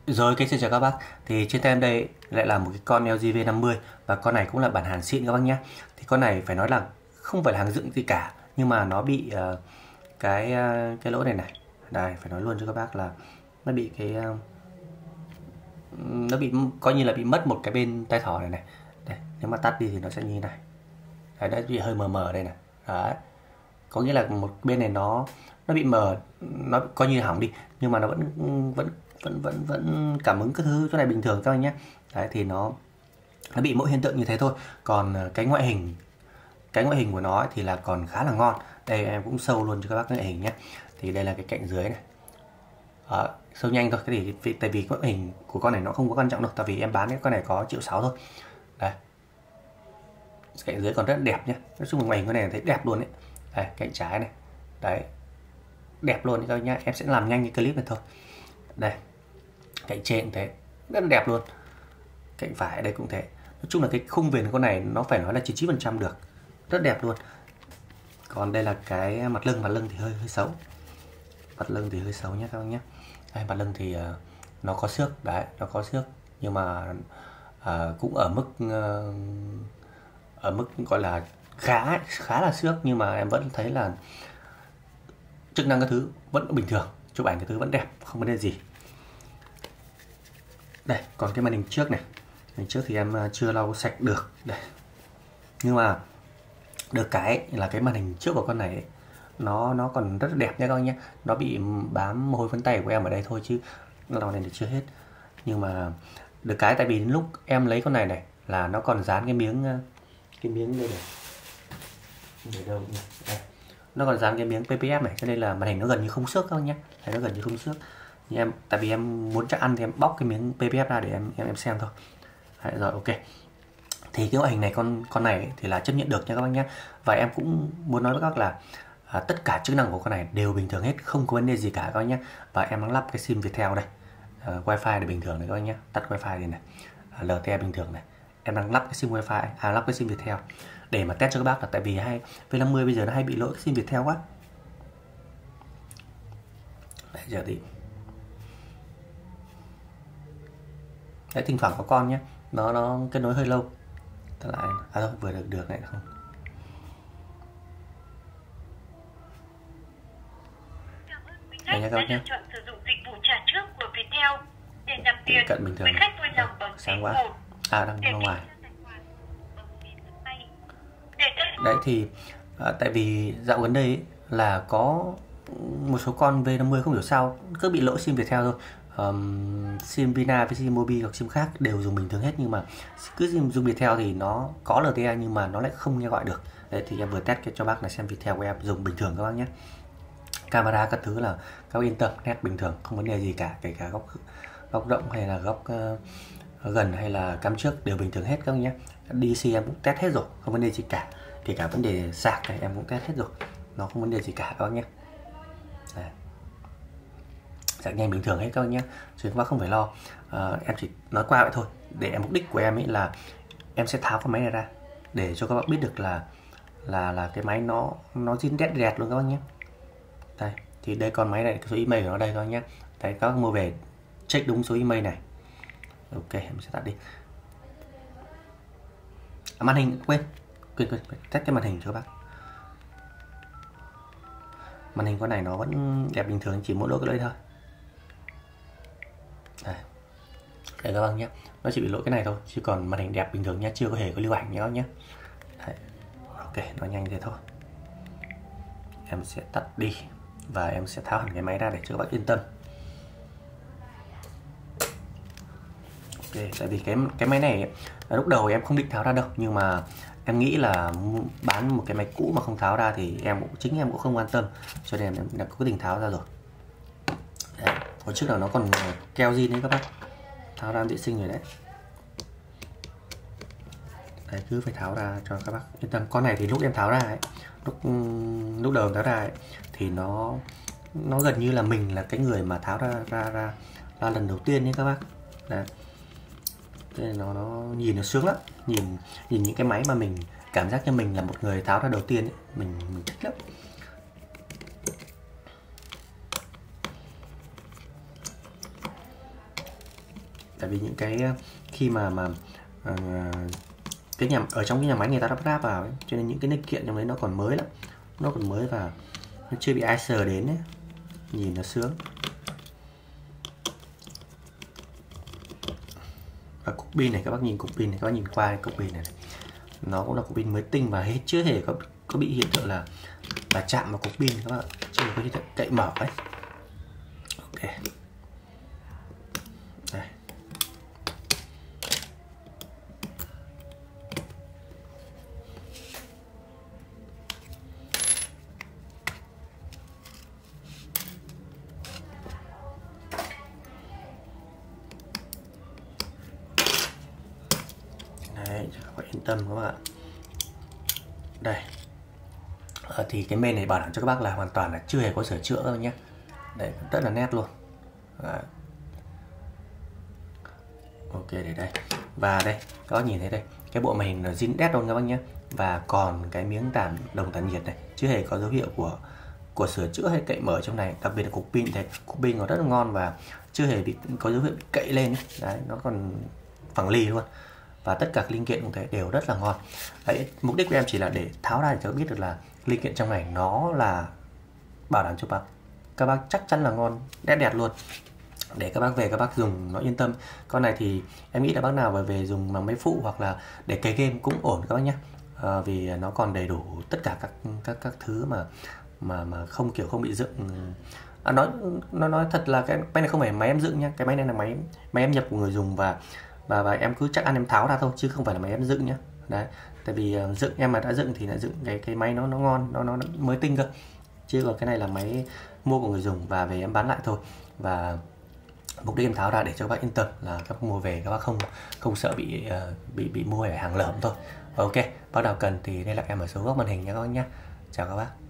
Rồi, xin chào các bác. Thì trên tay em đây lại là một cái con LG V50 và con này cũng là bản hàng xịn các bác nhé. Thì con này phải nói là không phải là hàng dựng gì cả, nhưng mà nó bị cái lỗ này này. Đây, phải nói luôn cho các bác là nó bị nó bị coi như là bị mất một cái bên tai thỏ này này. Đây, nếu mà tắt đi thì nó sẽ như này. Đấy, đã bị hơi mờ mờ đây này. Đấy. Có nghĩa là một bên này nó bị mờ, nó coi như hỏng đi, nhưng mà nó vẫn cảm ứng các thứ chỗ này bình thường các anh nhé. Đấy, thì nó bị mỗi hiện tượng như thế thôi. Còn cái ngoại hình của nó ấy thì là còn khá là ngon. Đây em cũng sâu luôn cho các bác ngoại hình nhé. Thì đây là cái cạnh dưới này. Đó, sâu nhanh thôi. Cái thì tại vì ngoại hình của con này nó không có quan trọng đâu, tại vì em bán cái con này có 1,6 triệu thôi. Đây, cạnh dưới còn rất đẹp nhé. Nói chung là ngoại hình con này thấy đẹp luôn đấy. Đây, cạnh trái này. Đấy, đẹp luôn các nhá. Em sẽ làm nhanh cái clip này thôi. Đây, cạnh trên thế rất là đẹp luôn, cạnh phải ở đây cũng thế. Nói chung là cái khung viền của con này nó phải nói là 99% được, rất đẹp luôn. Còn đây là cái mặt lưng thì hơi xấu, mặt lưng thì hơi xấu nhé các bác nhé. Đây, mặt lưng thì nó có xước đấy, nó có xước nhưng mà cũng ở mức gọi là khá là xước, nhưng mà em vẫn thấy là chức năng các thứ vẫn bình thường, chụp ảnh cái thứ vẫn đẹp, không vấn đề gì. Đây, còn cái màn hình trước này, màn hình trước thì em chưa lau sạch được đây, nhưng mà được cái là cái màn hình trước của con này ấy, nó còn rất là đẹp nha các anh nhé. Nó bị bám mồ hôi phấn tay của em ở đây thôi chứ lau này thì chưa hết. Nhưng mà được cái tại vì đến lúc em lấy con này này là nó còn dán cái miếng đây này. Để đâu nhỉ? Đây. Nó còn dán cái miếng PPF này, cho nên là màn hình nó gần như không xước các anh nhé. Đấy, nó gần như không xước. Nhưng em tại vì em muốn chắc ăn thì em bóc cái miếng PPF ra để em xem thôi. Đấy, rồi ok. Thì cái ngoại hình này con này ấy, thì là chấp nhận được nha các bác nhé. Và em cũng muốn nói với các bác là tất cả chức năng của con này đều bình thường hết, không có vấn đề gì cả các bác nhé. Và em đang lắp cái sim Viettel đây, wifi để bình thường này các bác nhé. Tắt wifi đi này, LTE bình thường này. Em đang lắp cái sim wifi, lắp cái sim Viettel để mà test cho các bác, là tại vì V50 bây giờ nó hay bị lỗi cái sim Viettel quá. Đấy, giờ thì đấy, thỉnh thoảng có con nhé, nó kết nối hơi lâu. Tất lại thôi, vừa được này không. Đây nha các bác nhé. Chọn sử dụng dịch vụ trả trước của Viettel để nạp tiền. Cận bình thường. Quý khách vui lòng bấm sáng quá. Đang ra ngoài. Đấy thì tại vì dạo gần đây ấy, là có một số con V50 không hiểu sao cứ bị lỗi sim Viettel thôi. Sim Vina với sim Mobi hoặc sim khác đều dùng bình thường hết, nhưng mà cứ dùng Viettel thì nó có LTE nhưng mà nó lại không nghe gọi được. Đấy thì em vừa test cho bác là xem Viettel của em dùng bình thường các bác nhé. Camera các thứ là các bác yên tâm, nét bình thường, không vấn đề gì cả, kể cả góc rộng hay là góc gần hay là cắm trước đều bình thường hết các bác nhé. DC em cũng test hết rồi, không vấn đề gì cả, kể cả vấn đề sạc này em cũng test hết rồi, nó không vấn đề gì cả các bác nhé. Đấy. Sạc nhanh bình thường hết các bác nhé, chứ các bác không phải lo. Em chỉ nói qua vậy thôi, để mục đích của em ấy là em sẽ tháo cái máy này ra để cho các bác biết được là cái máy nó zin đét luôn các bác nhé. Đây thì đây con máy này, số email của nó đây các bác nhé. Đấy, các bác mua về check đúng số email này. Ok, em sẽ tắt đi. Màn hình quên test cái màn hình cho các bác. Màn hình con này nó vẫn đẹp bình thường, chỉ mỗi lỗi cái đây thôi. Đây các bác nhé, nó chỉ bị lỗi cái này thôi, chứ còn màn hình đẹp bình thường nhé, chưa có hề có lưu ảnh nhé các bác nhé. Đấy. Ok, nó nhanh thế thôi. Em sẽ tắt đi và em sẽ tháo hẳn cái máy ra để cho các bác yên tâm. Ok, tại vì cái máy này lúc đầu em không định tháo ra đâu, nhưng mà em nghĩ là bán một cái máy cũ mà không tháo ra thì em cũng không quan tâm, cho nên em đã quyết định tháo ra rồi. Đấy, hồi trước là nó còn keo zin đấy các bác, tháo ra vệ sinh rồi đấy. Đấy, cứ phải tháo ra cho các bác yên tâm. Con này thì lúc em tháo ra ấy, lúc đầu em tháo ra ấy, thì nó gần như là mình là cái người mà tháo ra lần đầu tiên nhé các bác. Đấy. Thế nên nó nhìn nó sướng lắm, nhìn những cái máy mà mình cảm giác như mình là một người tháo ra đầu tiên ấy, mình thích lắm. Tại vì những cái khi mà cái ở trong cái nhà máy người ta lắp ráp vào ấy, cho nên những cái linh kiện trong đấy nó còn mới lắm, nó còn mới và nó chưa bị ai sờ đến ấy. Nhìn nó sướng. Và cục pin này, các bác nhìn cục pin này, các bác nhìn qua cục pin này, nó cũng là cục pin mới tinh và hết chưa hề có bị hiện tượng là chạm vào cục pin các bạn, chưa có hiện tượng cậy mở ấy. Ok. Đây. Đấy, các bạn yên tâm các bạn. Đây. Thì cái main này bảo đảm cho các bác là hoàn toàn là chưa hề có sửa chữa đâu nhé. Đấy, rất là nét luôn. Đấy. Ok, để đây. Và đây, các bác nhìn thấy đây, cái bộ màn hình là zin đét luôn các bác nhé. Và còn cái miếng đồng tản nhiệt này chưa hề có dấu hiệu của sửa chữa hay cậy mở trong này. Đặc biệt là cục pin, thấy cục pin nó rất là ngon và chưa hề có dấu hiệu bị cậy lên ấy. Đấy, nó còn phẳng lì luôn. Và tất cả các linh kiện cũng thế đều rất là ngon. Đấy, mục đích của em chỉ là để tháo ra để cho biết được là linh kiện trong này nó là bảo đảm cho các bác chắc chắn là ngon, đẹp luôn, để các bác về các bác dùng nó yên tâm. Con này thì em nghĩ là bác nào về dùng bằng máy phụ hoặc là để cày game cũng ổn các bác nhé. Vì nó còn đầy đủ tất cả các thứ mà không bị dựng. Nói thật là cái máy này không phải máy em dựng nhá, cái máy này là máy em nhập của người dùng và em cứ chắc ăn em tháo ra thôi chứ không phải là máy em dựng nhá. Đấy, tại vì dựng em mà đã dựng thì là dựng cái máy nó ngon, nó mới tinh cơ, chứ còn cái này là máy mua của người dùng và về em bán lại thôi. Và mục đích em tháo ra để cho các bác yên tâm là các bác mua về các bác không sợ bị mua ở hàng lởm thôi. Ok, bác nào cần thì liên lạc em ở số góc màn hình nha các bác nhé. Chào các bác.